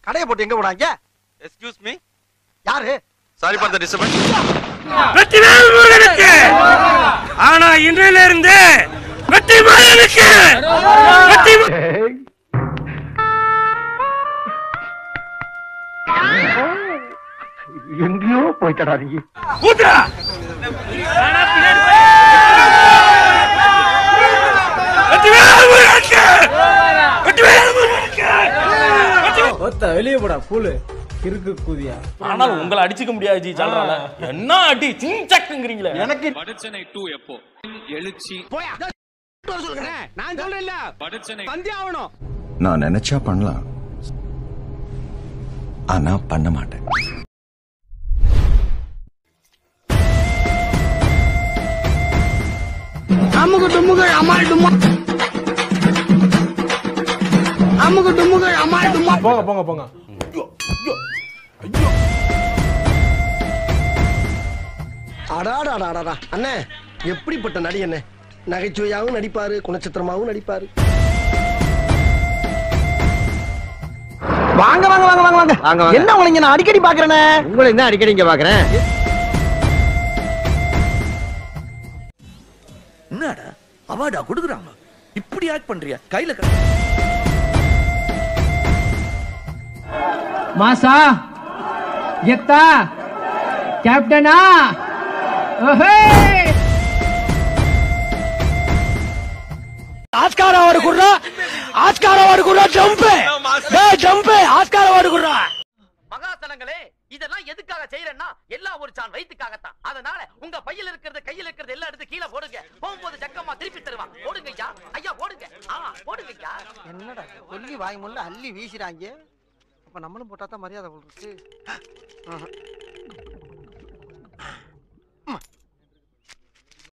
கடையை போட்டு எங்க போனாங்க? Excuse me. யாரு? Sorry for the disturbance. வெற்றிவேலுக்கு ஆனா இன்றையில இருந்து வெற்றிமாறனுக்கு எங்கேயோ போயிட்டடா நீ. கூத்துடா. வெளியே போடா பூலு கிறுக்கு கூதியா. ஆனால் உங்களை அடிச்சுக்க முடியாது ஜி. சொல்றாங்க என்ன அடி சிங்சக்குங்கறீங்களே. எனக்கு வடச்சென்னை 2 எப்போ எழுச்சி போயா சொல்றேன். நான் சொல்றேன் இல்ல வடச்சென்னை வந்தே ஆவணும். நான் நினைச்சா பண்ணலாம், ஆனா பண்ண மாட்டேன். அமுகு டுமுகு அமால் டுமா, அமுகு டுமுகு அமால் டுமா. போங்க போங்க போங்க. அடாடாடாடா அண்ணே, எப்படிப்பட்ட நடி அண்ணே. நகைச்சுவையாகவும் நடிப்பாரு, குணச்சித்திரமாகவும் நடிப்பாரு. வாங்க வாங்க வாங்க வாங்க வாங்க. என்ன உங்களை நான் அடிக்கடி பாக்குறேனே? உங்களை என்ன அடிக்கடி இங்க பாக்குறேன்? என்னடா அவார்டா கொடுக்குறாங்க, இப்படி ஆக்ட் பண்றியா? கையில மாசா கெத்தா கேப்டனா ஆஸ்கார் அவார்டு குடுறா, ஆஸ்கார் அவார்டு குடுறா. ஜம்ப் டேய் ஜம்ப், ஆஸ்கார் அவார்டு குடுறா. மகாசனங்களே, இதெல்லாம் எதுக்காக செய்யறேன்னா எல்லாம் ஒரு சான் வயித்துக்காகத்தான். அதனால உங்க பையில இருக்கிறது கையில இருக்கிறது எல்லாம் எடுத்து கீழே போடுங்க. போகும்போது ஜக்கமா திருப்பி தருவான். போடுங்க ஐயா, ஐயா போடுங்க. போடுங்க ஐயா. என்னடா கொல்லி வாய் முள்ள அள்ளி வீசுறாங்க. அப்ப நம்மளும் போட்டா தான் மரியாதை போடுறது.